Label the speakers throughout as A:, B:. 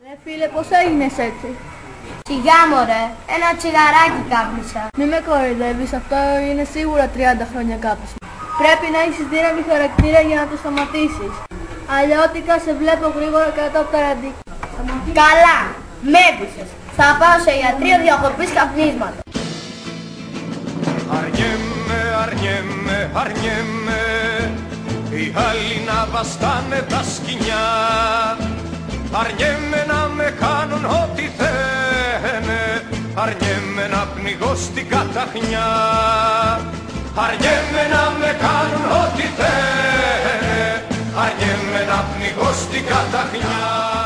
A: Ρε φίλε, πώς έγινες έτσι?
B: Σιγά μωρέ, ένα τσιγαράκι κάπνισα.
A: Μη με κοροϊδεύεις, αυτό είναι σίγουρα 30 χρόνια κάπνισμα. Πρέπει να έχεις δύναμη χαρακτήρα για να το σταματήσεις. Αλλιώτικα σε βλέπω γρήγορα κάτω από τα ραντίκια.
B: Καλά, με έπεισες. Θα πάω σε ιατρείο διακοπής καπνίσματος.
C: Αρνιέμαι, αρνιέμαι, αρνιέμαι, οι άλλοι να βαστάνε τα σκοινιά. Αρνιέμαι να με κάνουν ό,τι θένε, αρνιέμαι να πνιγώ στην καταχνιά. Αρνιέμαι να με κάνουν ό,τι θένε, αρνιέμαι να πνιγώ στην καταχνιά.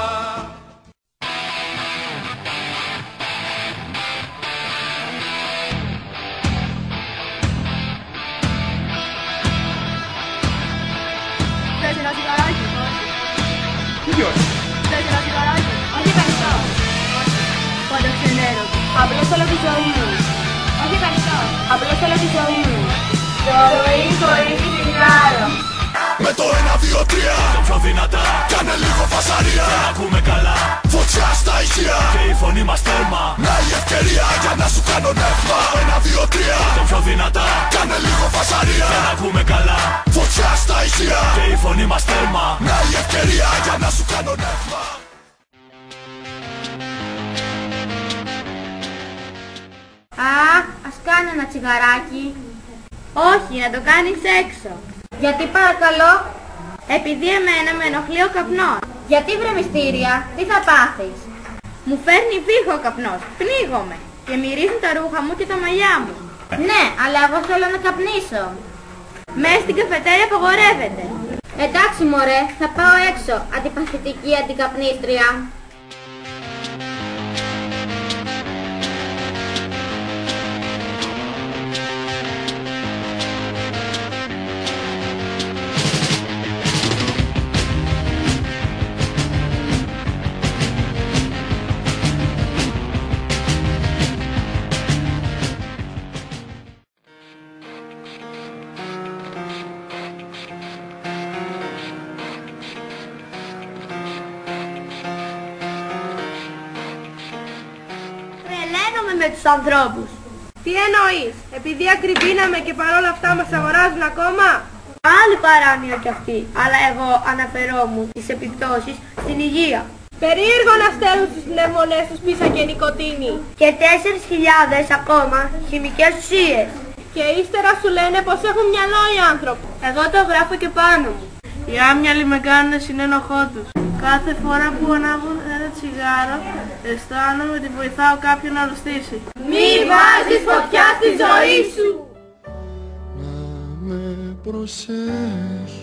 A: Θες ένα τσιγαράκι?
C: Τι όχι.
A: Θες ένα τσιγαράκι? Όχι ευχαριστώ. Πάντα ξενέρω. Απλώς θέλω τη ζωή μου. Όχι ευχαριστώ. Απλώς θέλω τη ζωή μου. Ζωή χωρίς τσιγάρο.
D: Με το 1, 2, 3
E: το πιο δυνατά,
D: κάνε λίγο φασαρία.
E: να ακούμε καλά,
D: Φωτιά στα ηχεία
E: και η φωνή μας τέρμα.
D: Να η ευκαιρία για να σου κάνω νεύμα. 1, 2, 3
E: Το πιο δυνατά,
D: κάνε λίγο φασαρία.
E: να ακούμε καλά,
D: Φωτιά στα ηχεία
E: και η φωνή μας τέρμα.
D: Να η ευκαιρία για να σου κάνω νεύμα.
B: Ας κάνω ένα τσιγαράκι.
A: Όχι, να το κάνεις έξω.
B: Γιατί παρακαλώ?
A: Επειδή εμένα με ενοχλεί ο καπνός.
B: Γιατί βρε μυστήρια, τι θα πάθεις?
A: Μου φέρνει βήχο ο καπνός. Πνίγομαι. Και μυρίζουν τα ρούχα μου και τα μαλλιά μου.
B: Ναι, αλλά εγώ θέλω να καπνίσω.
A: Μέσα στην καφετέρια απαγορεύεται.
B: Εντάξει μωρέ, θα πάω έξω, αντιπαθητική αντικαπνίστρια.
A: Τρελαίνομαι με τους ανθρώπους. Τι εννοείς? Επειδή ακριβήναμε και παρόλα αυτά μας αγοράζουν ακόμα? Άλλη παράνοια κι αυτή. Αλλά εγώ αναφερόμουν τις επιπτώσεις στην υγεία. Περίεργο να στέλνουν στις πνευμονές τους πίσα και νικοτίνη.
B: Και 4.000 ακόμα χημικές ουσίες.
A: Και ύστερα σου λένε πως έχουν μυαλό οι άνθρωποι. Εγώ το γράφω και πάνω μου. Οι άμυαλοι με κάνουν συνένοχό τους. Κάθε φορά που ανάβω ένα τσιγάρο, αισθάνομαι ότι βοηθάω κάποιον να αρρωστήσει. Μη βάζεις φωτιά στη ζωή σου!
D: Να με προσέχεις,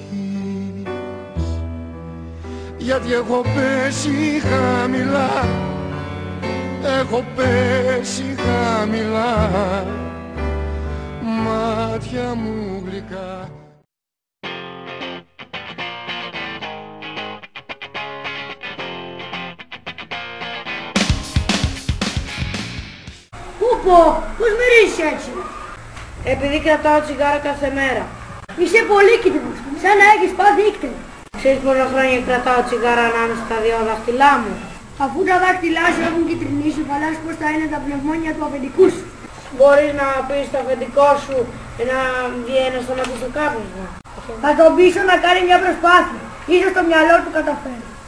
D: γιατί έχω πέσει χαμηλά. Έχω πέσει χαμηλά. Μάτια μου γλυκά.
B: Πώς μυρίζεις έτσι?
A: Επειδή κρατάω τσιγάρο κάθε μέρα.
B: Είσαι πολύ κίτρινος, σαν να έχεις πάθει ίκτρι.
A: Ξέρεις πόσα χρόνια κρατάω τσιγάρο ανάμεσα στα δύο δάχτυλά μου?
B: Αφού τα δάχτυλά σου έχουν κυτρινήσει, φαντάζεσαι πώς θα είναι τα πνευμόνια του αφεντικού σου.
A: Μπορείς να πεις στο αφεντικό σου να βγει να σταματήσει το κάπνισμα?
B: Θα τον πείσω να κάνει μια προσπάθεια. Ίσως το μυαλό του καταφέρει.